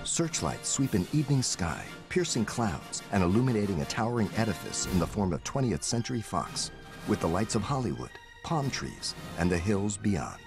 Searchlights sweep an evening sky, piercing clouds and illuminating a towering edifice in the form of 20th Century Fox, with the lights of Hollywood, palm trees, and the hills beyond.